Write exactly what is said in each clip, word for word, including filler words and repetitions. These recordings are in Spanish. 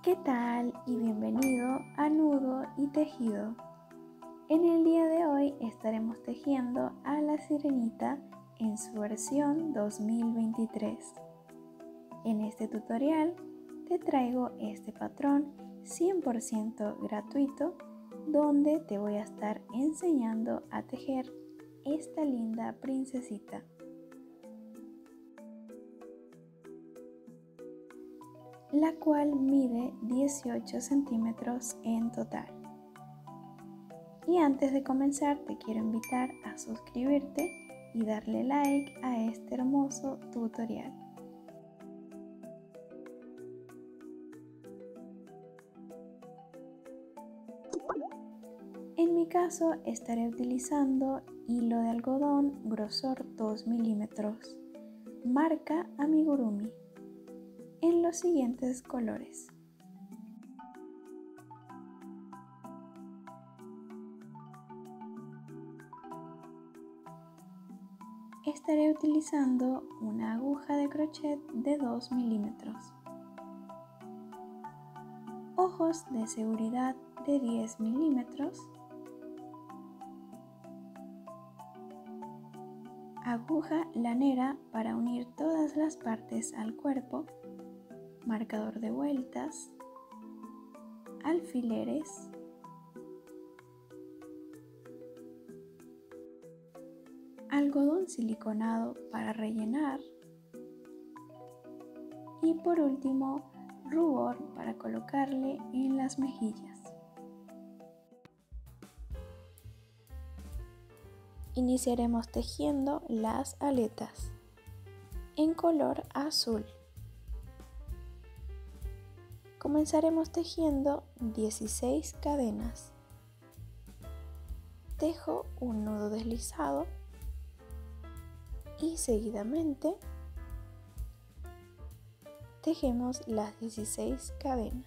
¿Qué tal? Y bienvenido a Nudo y Tejido. En el día de hoy estaremos tejiendo a la sirenita en su versión dos mil veintitrés. En este tutorial te traigo este patrón cien por ciento gratuito donde te voy a estar enseñando a tejer esta linda princesita. La cual mide dieciocho centímetros en total. Y antes de comenzar te quiero invitar a suscribirte y darle like a este hermoso tutorial. En mi caso estaré utilizando hilo de algodón grosor dos milímetros, marca Amigurumi, en los siguientes colores. Estaré utilizando una aguja de crochet de dos milímetros, ojos de seguridad de diez milímetros, aguja lanera para unir todas las partes al cuerpo, marcador de vueltas, alfileres, algodón siliconado para rellenar y por último rubor para colocarle en las mejillas. Iniciaremos tejiendo las aletas en color azul. Comenzaremos tejiendo dieciséis cadenas. Tejo un nudo deslizado y seguidamente tejemos las dieciséis cadenas.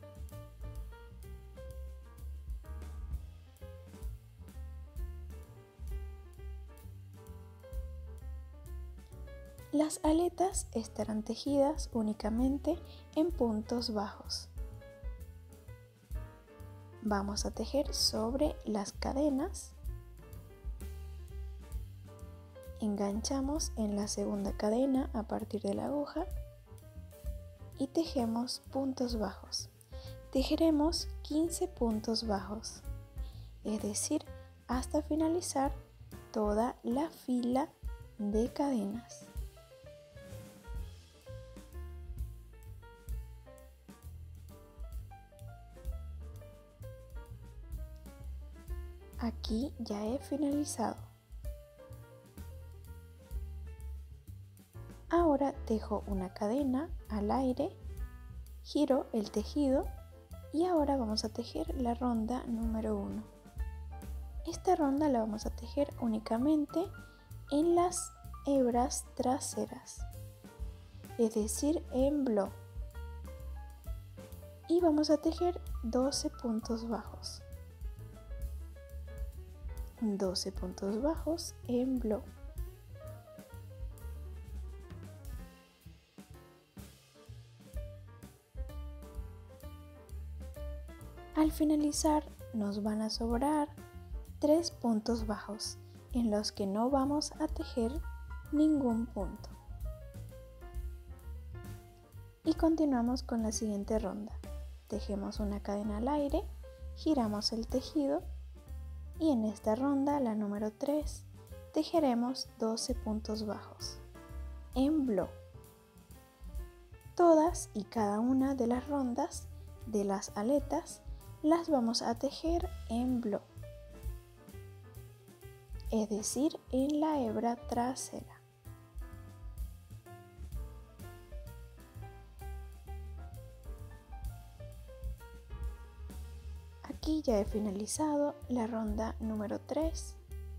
Las aletas estarán tejidas únicamente en puntos bajos. Vamos a tejer sobre las cadenas. Enganchamos en la segunda cadena a partir de la aguja y tejemos puntos bajos. Tejeremos quince puntos bajos, es decir, hasta finalizar toda la fila de cadenas. Aquí ya he finalizado. Ahora tejo una cadena al aire, giro el tejido y ahora vamos a tejer la ronda número uno. Esta ronda la vamos a tejer únicamente en las hebras traseras, es decir, en bloc. Y vamos a tejer doce puntos bajos. doce puntos bajos en bloc. Al finalizar nos van a sobrar tres puntos bajos en los que no vamos a tejer ningún punto. Y continuamos con la siguiente ronda. Tejemos una cadena al aire, giramos el tejido y en esta ronda, la número tres, tejeremos doce puntos bajos en bloc. Todas y cada una de las rondas de las aletas las vamos a tejer en bloc, es decir, en la hebra trasera. Aquí ya he finalizado la ronda número tres.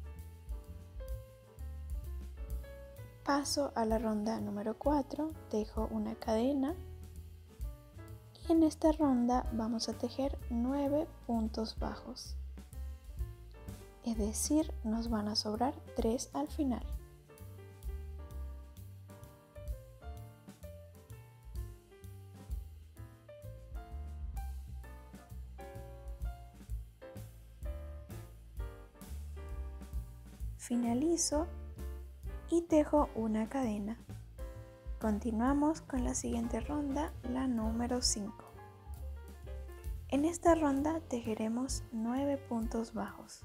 Paso a la ronda número cuatro, tejo una cadena y en esta ronda vamos a tejer nueve puntos bajos, es decir, nos van a sobrar tres al final. finalizo y tejo una cadena. Continuamos con la siguiente ronda, la número cinco. En esta ronda tejeremos nueve puntos bajos.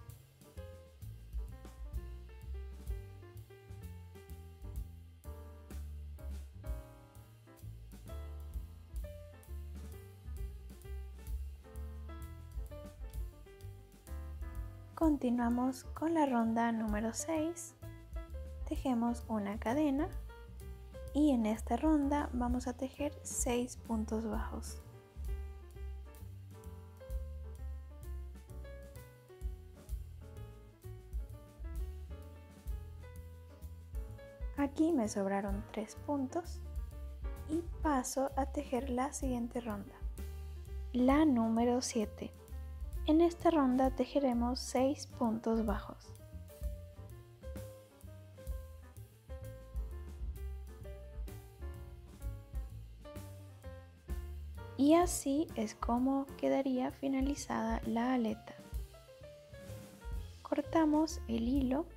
Continuamos con la ronda número seis. Tejemos una cadena y en esta ronda vamos a tejer seis puntos bajos. Aquí me sobraron tres puntos y paso a tejer la siguiente ronda, la número siete. En esta ronda tejeremos seis puntos bajos. Y así es como quedaría finalizada la aleta. Cortamos el hilo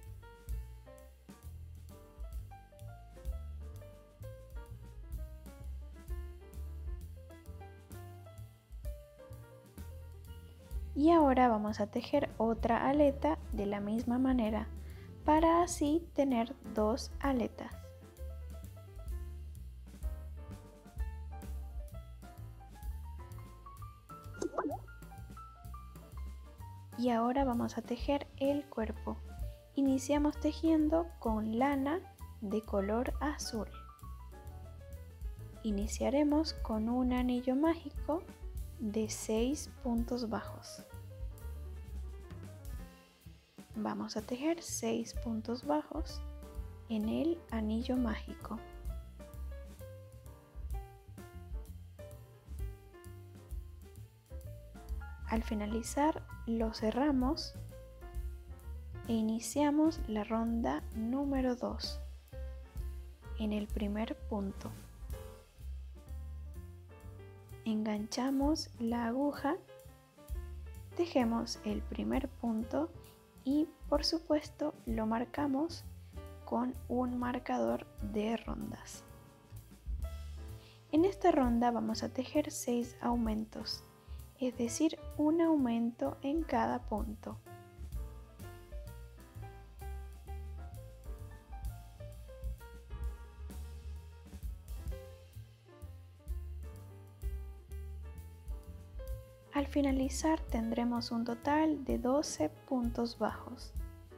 y ahora vamos a tejer otra aleta de la misma manera para así tener dos aletas. Y ahora vamos a tejer el cuerpo. Iniciamos tejiendo con lana de color azul. Iniciaremos con un anillo mágico de seis puntos bajos. Vamos a tejer seis puntos bajos en el anillo mágico. Al finalizar lo cerramos e iniciamos la ronda número dos en el primer punto. Enganchamos la aguja, tejemos el primer punto y por supuesto lo marcamos con un marcador de rondas. En esta ronda vamos a tejer seis aumentos, es decir, un aumento en cada punto. Al finalizar tendremos un total de doce puntos bajos.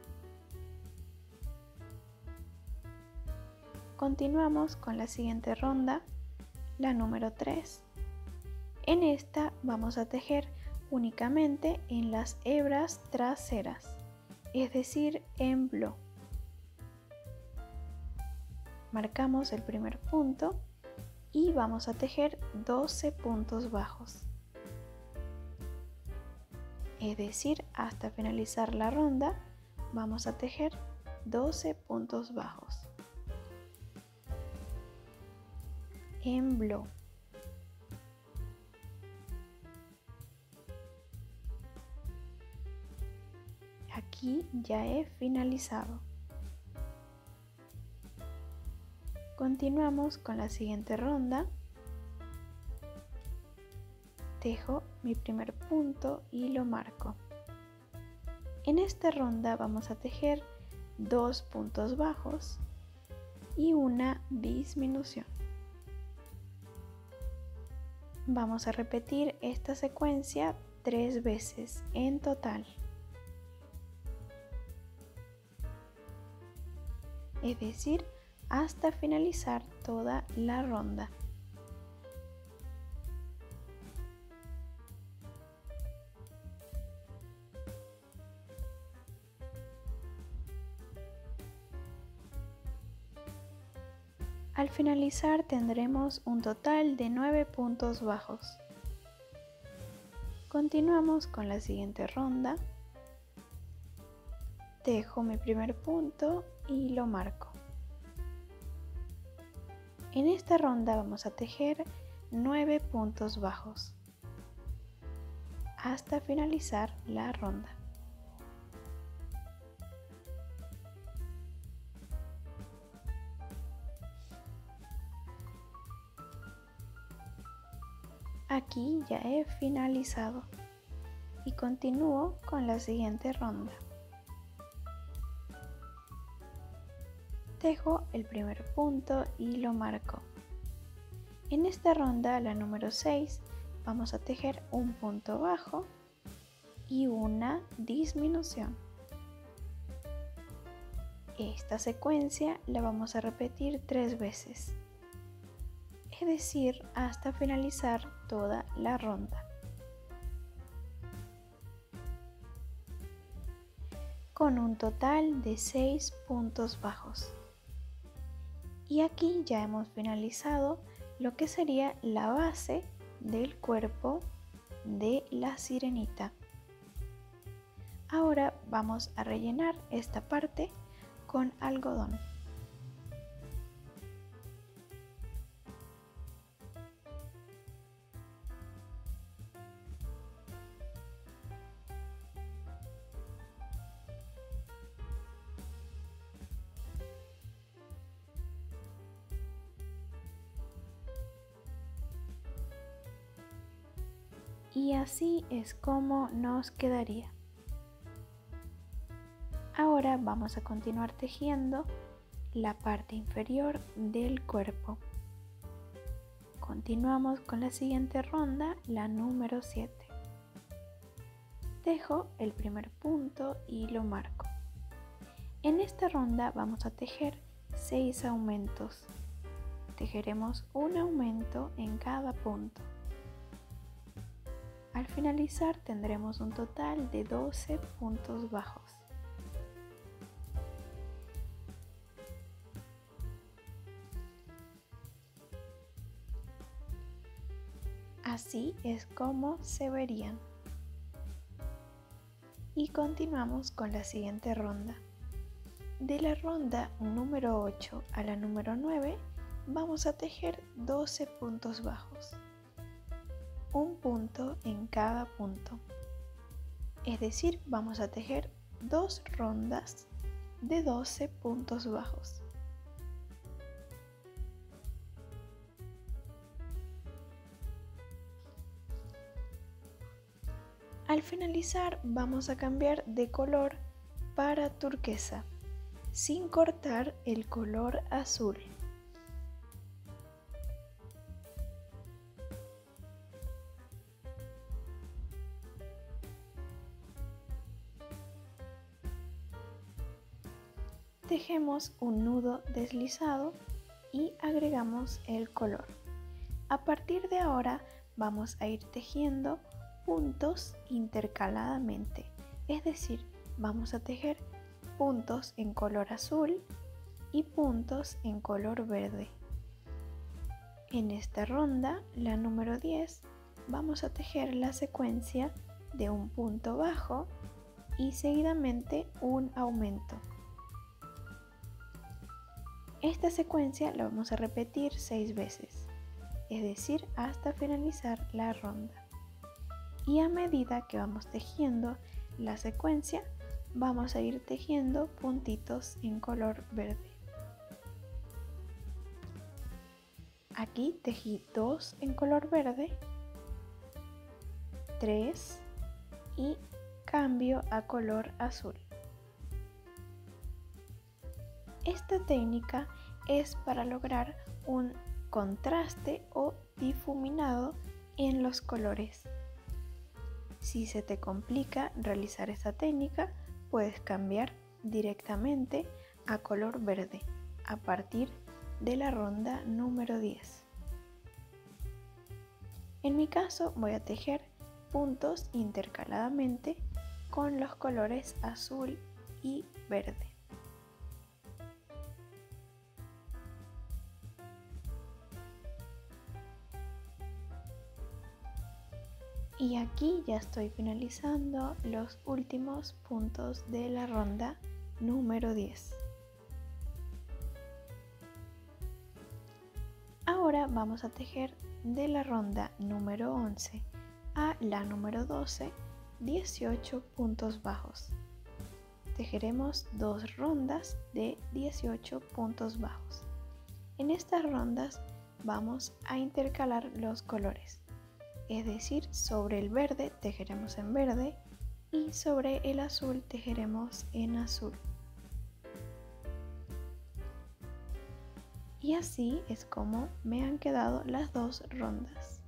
Continuamos con la siguiente ronda, la número tres. En esta vamos a tejer únicamente en las hebras traseras, es decir, en bló. Marcamos el primer punto y vamos a tejer doce puntos bajos. Es decir, hasta finalizar la ronda vamos a tejer doce puntos bajos en bló. Aquí ya he finalizado. Continuamos con la siguiente ronda. Tejo mi primer punto y lo marco. En esta ronda vamos a tejer dos puntos bajos y una disminución. Vamos a repetir esta secuencia tres veces en total. Es decir, hasta finalizar toda la ronda. Al finalizar tendremos un total de nueve puntos bajos. Continuamos con la siguiente ronda. Tejo mi primer punto y lo marco. En esta ronda vamos a tejer nueve puntos bajos hasta finalizar la ronda. Aquí ya he finalizado y continúo con la siguiente ronda. Tejo el primer punto y lo marco. En esta ronda, la número seis, vamos a tejer un punto bajo y una disminución. Esta secuencia la vamos a repetir tres veces, es decir, hasta finalizar toda la ronda. Con un total de seis puntos bajos. Y aquí ya hemos finalizado lo que sería la base del cuerpo de la sirenita. Ahora vamos a rellenar esta parte con algodón. Y así es como nos quedaría. Ahora vamos a continuar tejiendo la parte inferior del cuerpo. Continuamos con la siguiente ronda, la número siete. Tejo el primer punto y lo marco. En esta ronda vamos a tejer seis aumentos. Tejeremos un aumento en cada punto. Al finalizar tendremos un total de doce puntos bajos. Así es como se verían. Y continuamos con la siguiente ronda. De la ronda número ocho a la número nueve vamos a tejer doce puntos bajos. Un punto en cada punto. Es decir, vamos a tejer dos rondas de doce puntos bajos. Al finalizar vamos a cambiar de color para turquesa, sin cortar el color azul. Tejemos un nudo deslizado y agregamos el color. A partir de ahora vamos a ir tejiendo puntos intercaladamente, es decir, vamos a tejer puntos en color azul y puntos en color verde. En esta ronda, la número diez, vamos a tejer la secuencia de un punto bajo y seguidamente un aumento. Esta secuencia la vamos a repetir seis veces, es decir, hasta finalizar la ronda. Y a medida que vamos tejiendo la secuencia, vamos a ir tejiendo puntitos en color verde. Aquí tejí dos en color verde, tres y cambio a color azul. Esta técnica es para lograr un contraste o difuminado en los colores. Si se te complica realizar esta técnica, puedes cambiar directamente a color verde a partir de la ronda número diez. En mi caso voy a tejer puntos intercaladamente con los colores azul y verde. Y aquí ya estoy finalizando los últimos puntos de la ronda número diez. Ahora vamos a tejer de la ronda número once a la número doce dieciocho puntos bajos. Tejeremos dos rondas de dieciocho puntos bajos. En estas rondas vamos a intercalar los colores. es decir, sobre el verde tejeremos en verde y sobre el azul tejeremos en azul. Y así es como me han quedado las dos rondas.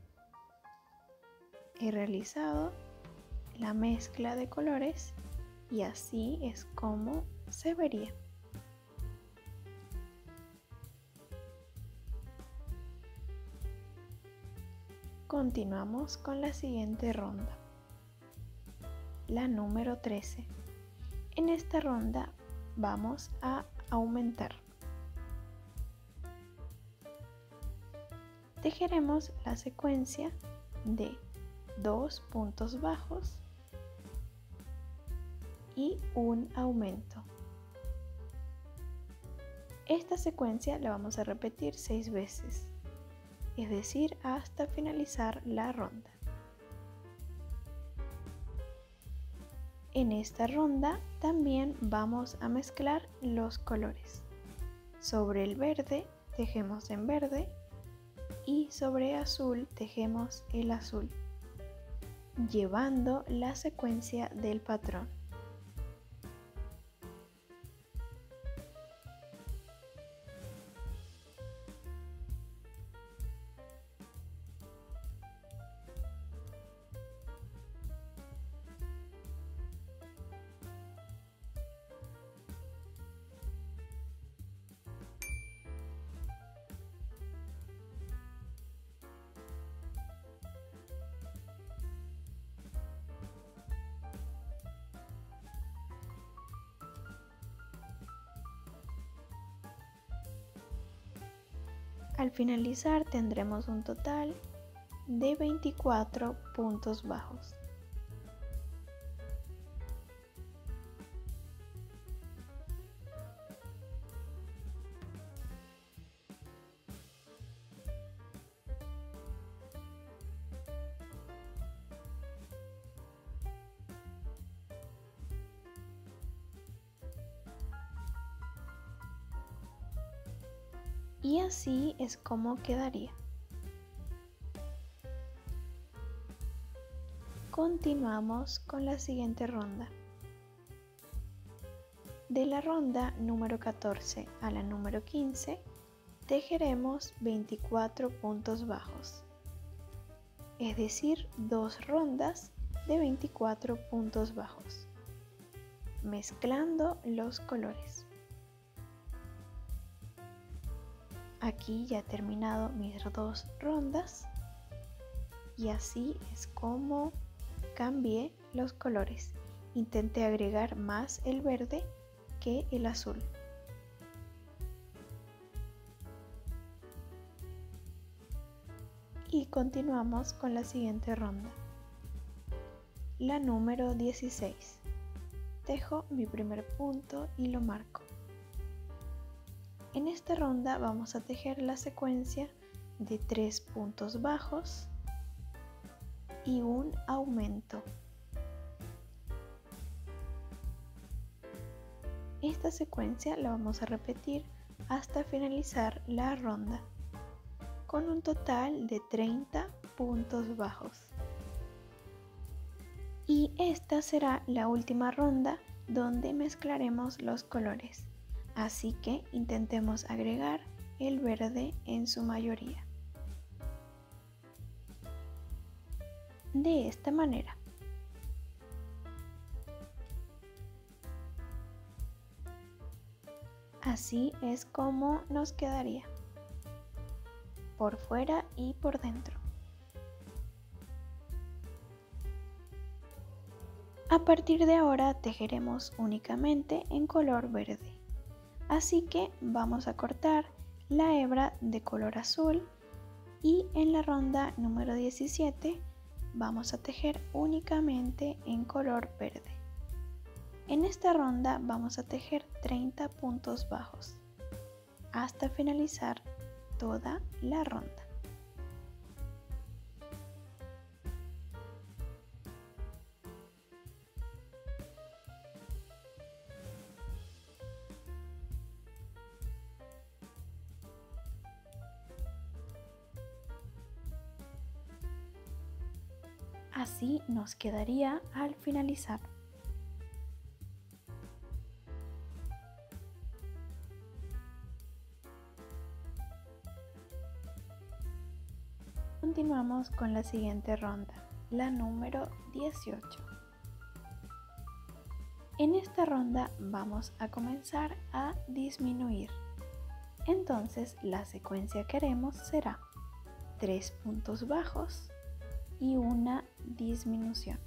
He realizado la mezcla de colores y así es como se vería. Continuamos con la siguiente ronda, la número trece. En esta ronda vamos a aumentar. Tejeremos la secuencia de dos puntos bajos y un aumento. Esta secuencia la vamos a repetir seis veces, es decir, hasta finalizar la ronda. En esta ronda también vamos a mezclar los colores. Sobre el verde tejemos en verde y sobre azul tejemos el azul, llevando la secuencia del patrón. Al finalizar tendremos un total de veinticuatro puntos bajos. Y así es como quedaría. Continuamos con la siguiente ronda. De la ronda número catorce a la número quince tejeremos veinticuatro puntos bajos, es decir, dos rondas de veinticuatro puntos bajos, mezclando los colores. Aquí ya he terminado mis dos rondas y así es como cambié los colores. Intenté agregar más el verde que el azul. Y continuamos con la siguiente ronda, la número dieciséis. Tejo mi primer punto y lo marco. En esta ronda vamos a tejer la secuencia de tres puntos bajos y un aumento. Esta secuencia la vamos a repetir hasta finalizar la ronda, con un total de treinta puntos bajos. Y esta será la última ronda donde mezclaremos los colores. Así que intentemos agregar el verde en su mayoría. De esta manera. Así es como nos quedaría, por fuera y por dentro. A partir de ahora tejeremos únicamente en color verde. Así que vamos a cortar la hebra de color azul y en la ronda número diecisiete vamos a tejer únicamente en color verde. En esta ronda vamos a tejer treinta puntos bajos hasta finalizar toda la ronda. Así nos quedaría al finalizar. Continuamos con la siguiente ronda, la número dieciocho. En esta ronda vamos a comenzar a disminuir. Entonces la secuencia que haremos será tres puntos bajos y una disminución.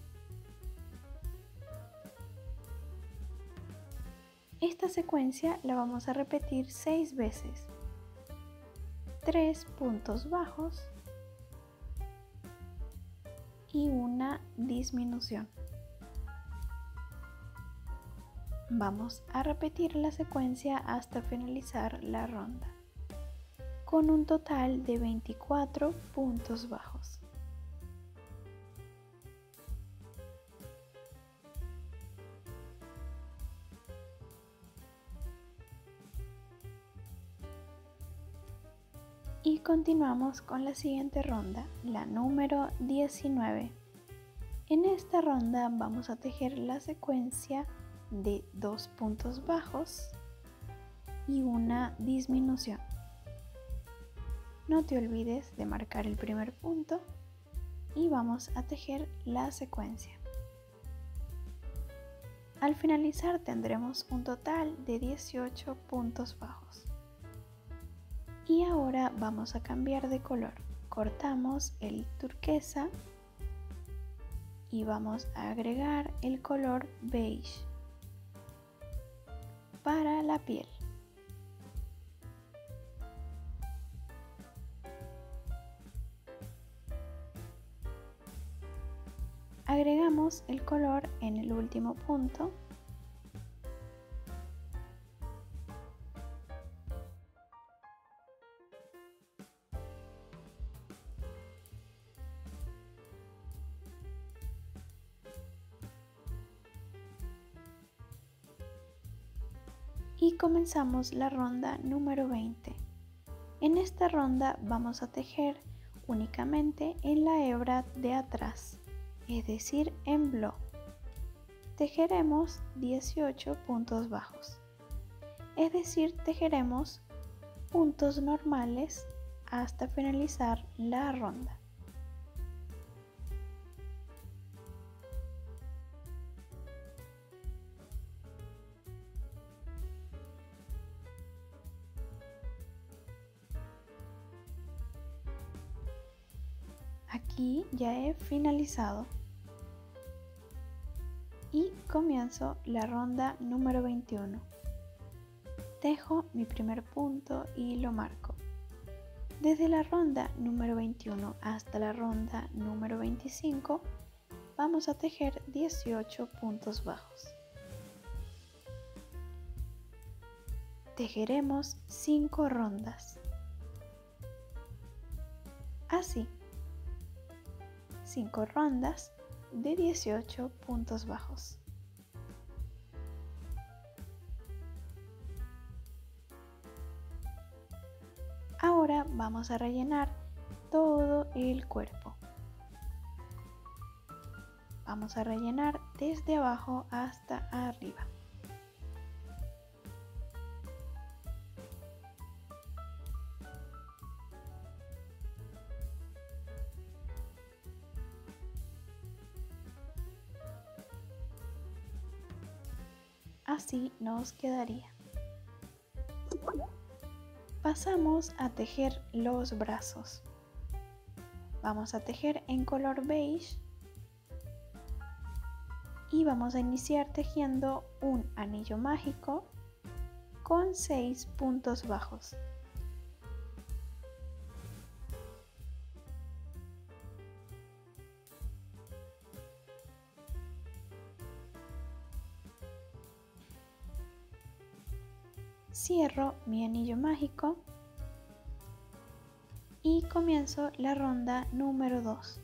Esta secuencia la vamos a repetir seis veces. tres puntos bajos y una disminución. Vamos a repetir la secuencia hasta finalizar la ronda, con un total de veinticuatro puntos bajos. Y continuamos con la siguiente ronda, la número diecinueve. En esta ronda vamos a tejer la secuencia de dos puntos bajos y una disminución. No te olvides de marcar el primer punto y vamos a tejer la secuencia. Al finalizar tendremos un total de dieciocho puntos bajos. Y ahora vamos a cambiar de color. Cortamos el turquesa y vamos a agregar el color beige para la piel. Agregamos el color en el último punto y comenzamos la ronda número veinte. En esta ronda vamos a tejer únicamente en la hebra de atrás, es decir, en bloc. Tejeremos dieciocho puntos bajos, es decir, tejeremos puntos normales hasta finalizar la ronda. Aquí ya he finalizado y comienzo la ronda número veintiuno. Tejo mi primer punto y lo marco. Desde la ronda número veintiuno hasta la ronda número veinticinco vamos a tejer dieciocho puntos bajos. Tejeremos cinco rondas. Así. cinco rondas de dieciocho puntos bajos. Ahora vamos a rellenar todo el cuerpo. Vamos a rellenar desde abajo hasta arriba. Así nos quedaría. Pasamos a tejer los brazos. Vamos a tejer en color beige y vamos a iniciar tejiendo un anillo mágico con seis puntos bajos. Cierro mi anillo mágico y comienzo la ronda número dos.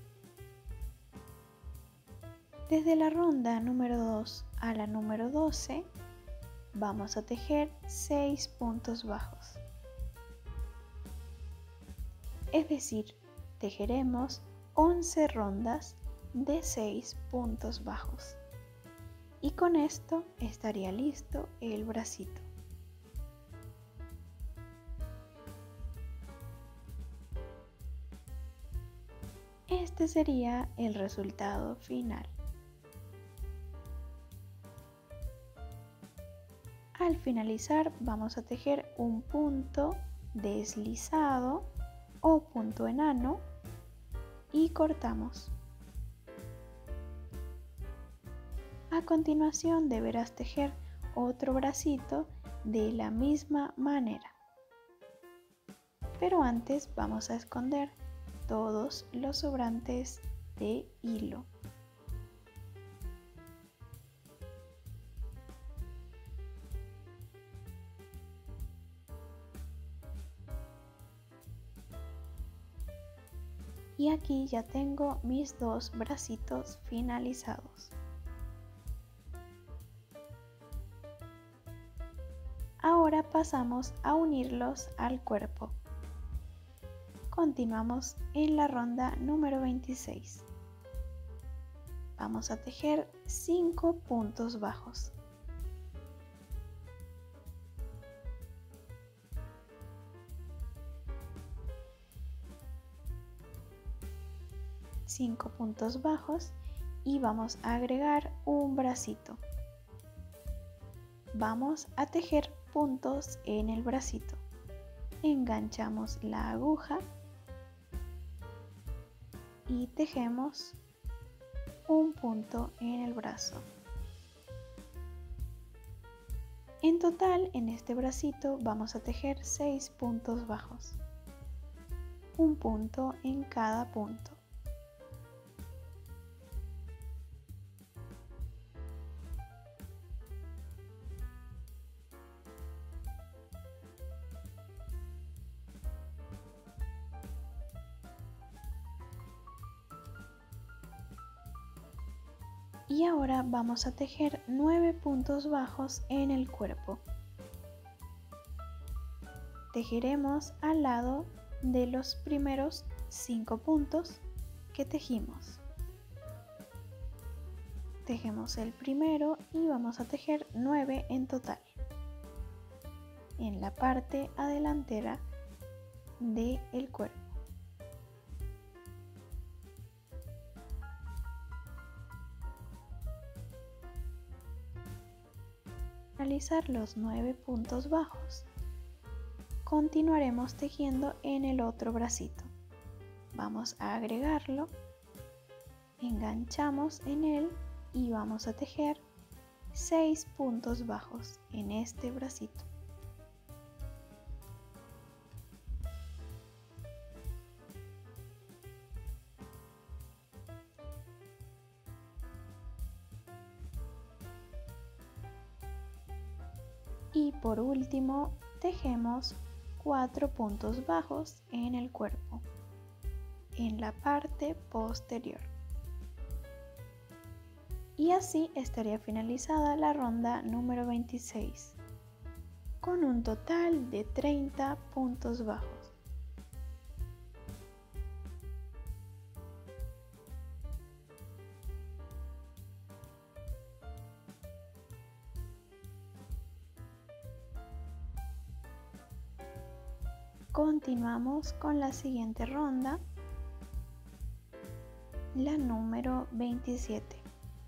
Desde la ronda número dos a la número doce vamos a tejer seis puntos bajos. Es decir, tejeremos once rondas de seis puntos bajos. Y con esto estaría listo el bracito. Este sería el resultado final. Al finalizar vamos a tejer un punto deslizado o punto enano y cortamos. A continuación deberás tejer otro bracito de la misma manera. Pero antes vamos a esconder todos los sobrantes de hilo. Y aquí ya tengo mis dos bracitos finalizados. Ahora pasamos a unirlos al cuerpo. Continuamos en la ronda número veintiséis. Vamos a tejer cinco puntos bajos. cinco puntos bajos y vamos a agregar un bracito. Vamos a tejer puntos en el bracito. Enganchamos la aguja y tejemos un punto en el brazo. En total, en este bracito vamos a tejer seis puntos bajos, un punto en cada punto. Y ahora vamos a tejer nueve puntos bajos en el cuerpo. Tejeremos al lado de los primeros cinco puntos que tejimos. Tejemos el primero y vamos a tejer nueve en total en la parte adelantera del cuerpo. Realizar los nueve puntos bajos, continuaremos tejiendo en el otro bracito. Vamos a agregarlo, enganchamos en él y vamos a tejer seis puntos bajos en este bracito. Y por último, tejemos cuatro puntos bajos en el cuerpo, en la parte posterior. Y así estaría finalizada la ronda número veintiséis, con un total de treinta puntos bajos. Continuamos con la siguiente ronda, la número veintisiete.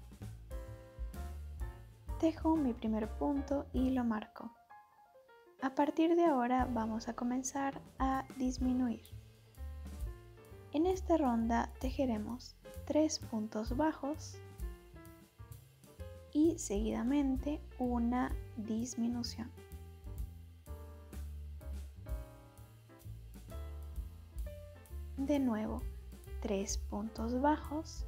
Tejo mi primer punto y lo marco. A partir de ahora vamos a comenzar a disminuir. En esta ronda tejeremos tres puntos bajos y seguidamente una disminución. De nuevo, tres puntos bajos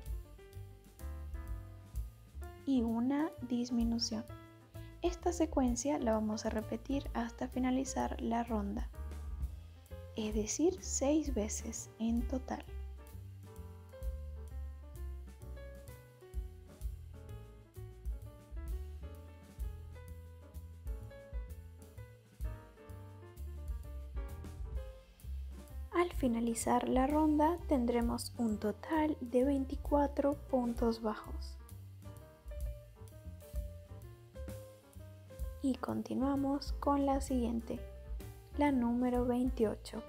y una disminución. Esta secuencia la vamos a repetir hasta finalizar la ronda, es decir, seis veces en total. Al finalizar la ronda tendremos un total de veinticuatro puntos bajos. Y continuamos con la siguiente, la número veintiocho.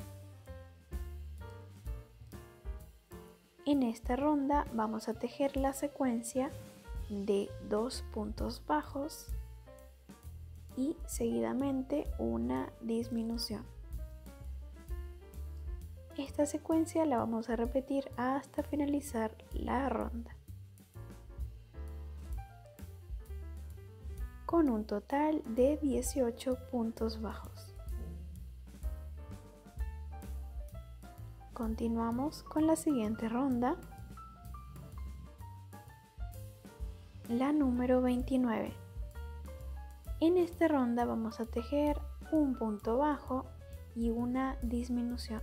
En esta ronda vamos a tejer la secuencia de dos puntos bajos y seguidamente una disminución. Esta secuencia la vamos a repetir hasta finalizar la ronda, con un total de dieciocho puntos bajos. Continuamos con la siguiente ronda, la número veintinueve. En esta ronda vamos a tejer un punto bajo y una disminución.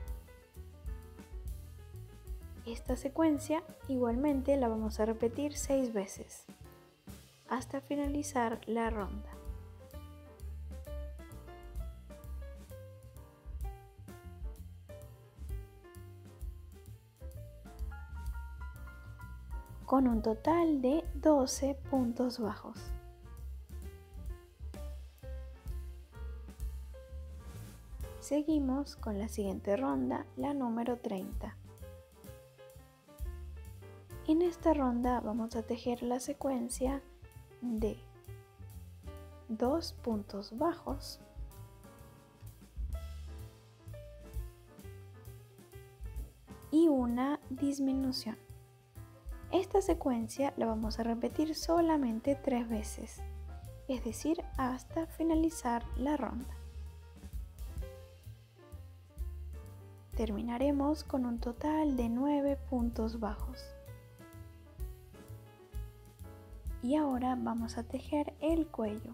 Esta secuencia igualmente la vamos a repetir seis veces hasta finalizar la ronda. Con un total de doce puntos bajos. Seguimos con la siguiente ronda, la número treinta. En esta ronda vamos a tejer la secuencia de dos puntos bajos y una disminución. Esta secuencia la vamos a repetir solamente tres veces, es decir, hasta finalizar la ronda. Terminaremos con un total de nueve puntos bajos. Y ahora vamos a tejer el cuello.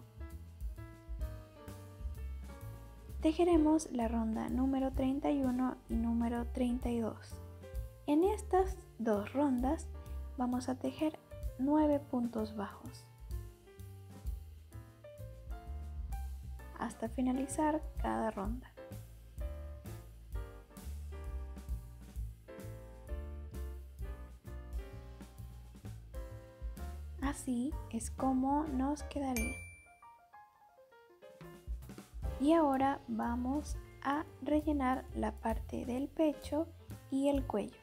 Tejeremos la ronda número treinta y uno y número treinta y dos. En estas dos rondas vamos a tejer nueve puntos bajos hasta finalizar cada ronda. Así es como nos quedaría. Y ahora vamos a rellenar la parte del pecho y el cuello.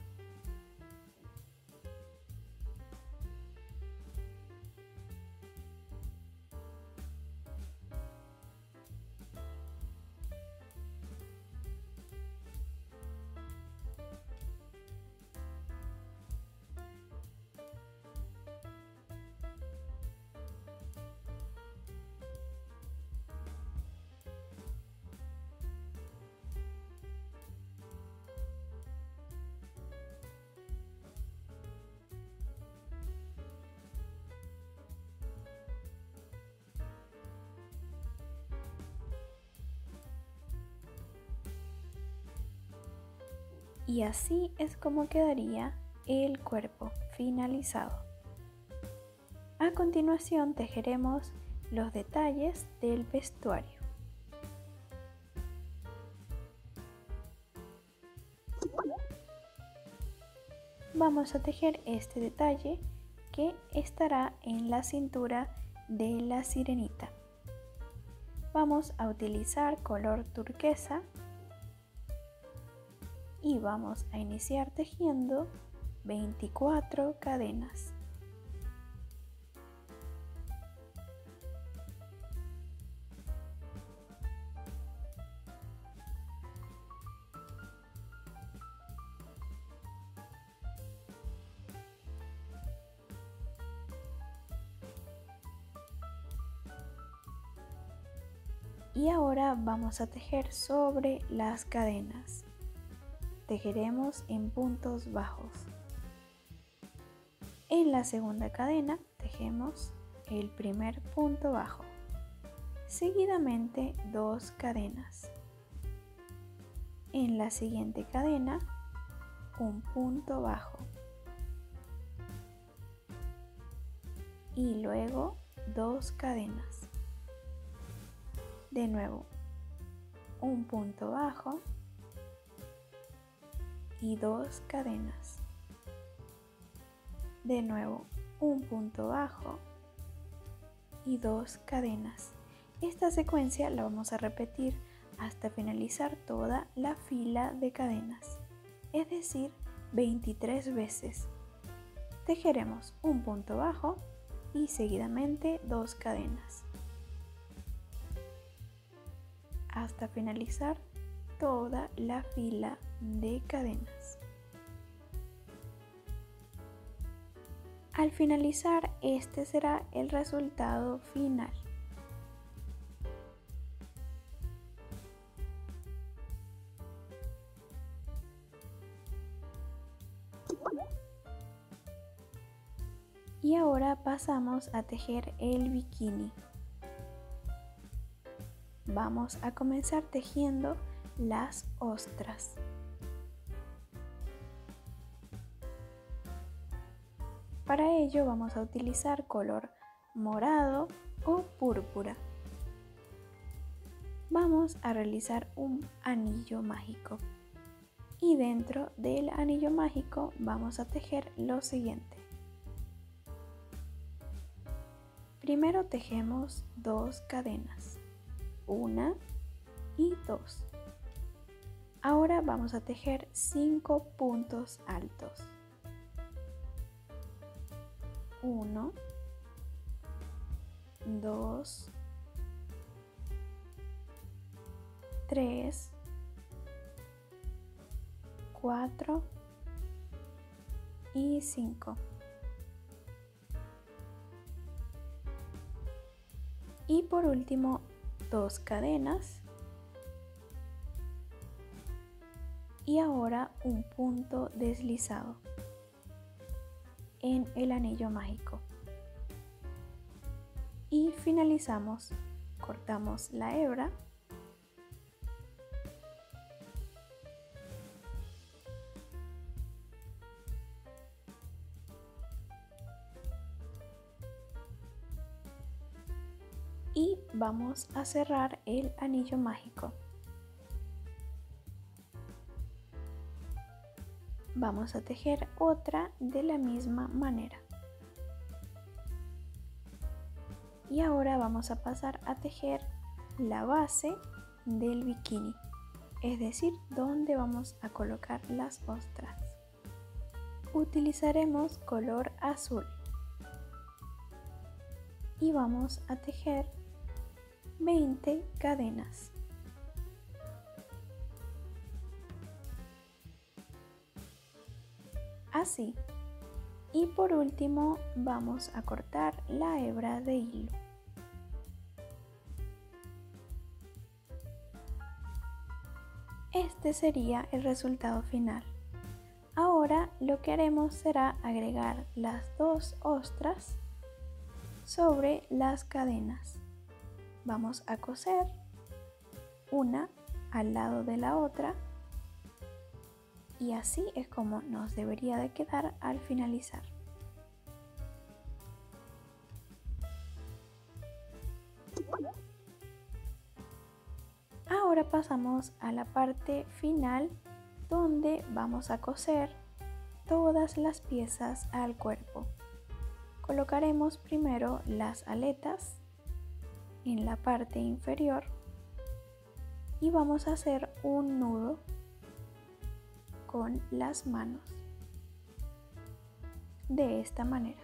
Y así es como quedaría el cuerpo finalizado. A continuación tejeremos los detalles del vestuario. Vamos a tejer este detalle que estará en la cintura de la sirenita. Vamos a utilizar color turquesa y vamos a iniciar tejiendo veinticuatro cadenas. Y ahora vamos a tejer sobre las cadenas. Tejeremos en puntos bajos. En la segunda cadena tejemos el primer punto bajo, seguidamente dos cadenas. En la siguiente cadena un punto bajo y luego dos cadenas. De nuevo un punto bajo y dos cadenas. De nuevo, un punto bajo y dos cadenas. Esta secuencia la vamos a repetir hasta finalizar toda la fila de cadenas, es decir, veintitrés veces. Tejeremos un punto bajo y seguidamente dos cadenas, hasta finalizar toda la fila de cadenas. Al finalizar, este será el resultado final. Y ahora pasamos a tejer el bikini. Vamos a comenzar tejiendo las ostras. Para ello vamos a utilizar color morado o púrpura. Vamos a realizar un anillo mágico y dentro del anillo mágico vamos a tejer lo siguiente. Primero tejemos dos cadenas, una y dos. Ahora vamos a tejer cinco puntos altos. uno, dos, tres, cuatro y cinco. Y por último, dos cadenas. Y ahora un punto deslizado en el anillo mágico. Y finalizamos, cortamos la hebra y vamos a cerrar el anillo mágico. Vamos a tejer otra de la misma manera. Y ahora vamos a pasar a tejer la base del bikini, es decir, donde vamos a colocar las ostras. Utilizaremos color azul y vamos a tejer veinte cadenas. Así. Y por último vamos a cortar la hebra de hilo. Este sería el resultado final. Ahora lo que haremos será agregar las dos ostras sobre las cadenas. Vamos a coser una al lado de la otra y así es como nos debería de quedar al finalizar. Ahora pasamos a la parte final donde vamos a coser todas las piezas al cuerpo. Colocaremos primero las aletas en la parte inferior y vamos a hacer un nudo con las manos de esta manera.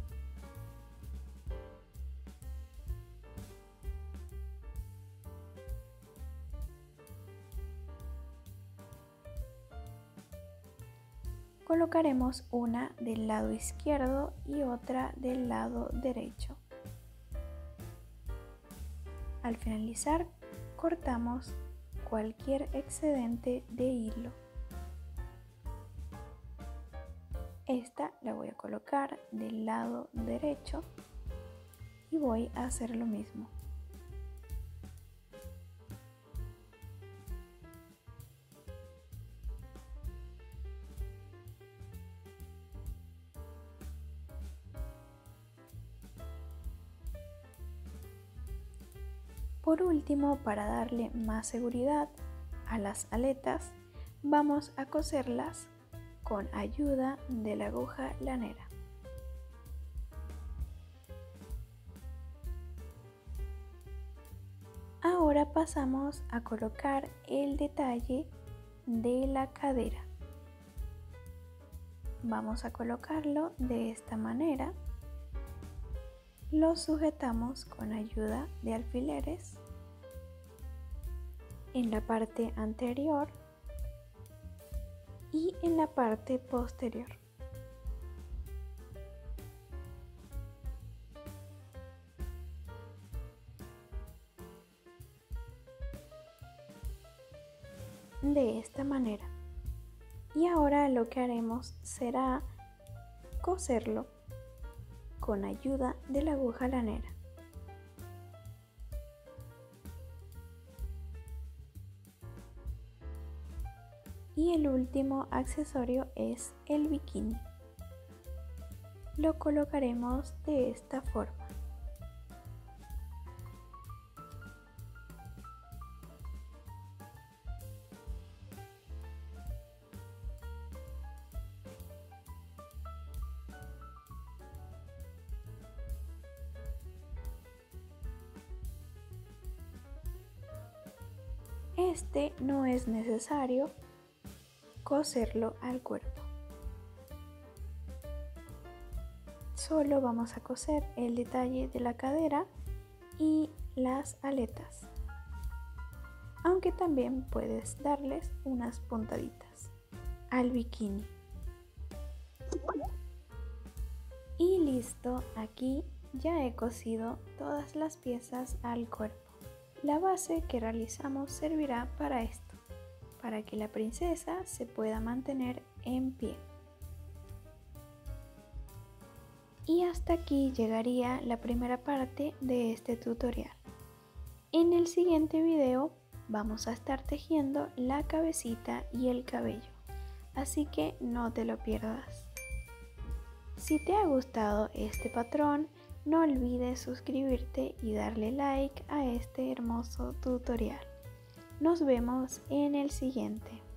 Colocaremos una del lado izquierdo y otra del lado derecho. Al finalizar, cortamos cualquier excedente de hilo. Esta la voy a colocar del lado derecho y voy a hacer lo mismo. Por último, para darle más seguridad a las aletas, vamos a coserlas con ayuda de la aguja lanera. Ahora pasamos a colocar el detalle de la cadera. Vamos a colocarlo de esta manera. Lo sujetamos con ayuda de alfileres en la parte anterior y en la parte posterior. De esta manera. Y ahora lo que haremos será coserlo con ayuda de la aguja lanera. Y el último accesorio es el bikini. Lo colocaremos de esta forma. Este no es necesario coserlo al cuerpo. Solo vamos a coser el detalle de la cadera y las aletas. Aunque también puedes darles unas puntaditas al bikini. Y listo, aquí ya he cosido todas las piezas al cuerpo. La base que realizamos servirá para esto, para que la princesa se pueda mantener en pie. Y hasta aquí llegaría la primera parte de este tutorial. En el siguiente video vamos a estar tejiendo la cabecita y el cabello, así que no te lo pierdas. Si te ha gustado este patrón, no olvides suscribirte y darle like a este hermoso tutorial. Nos vemos en el siguiente.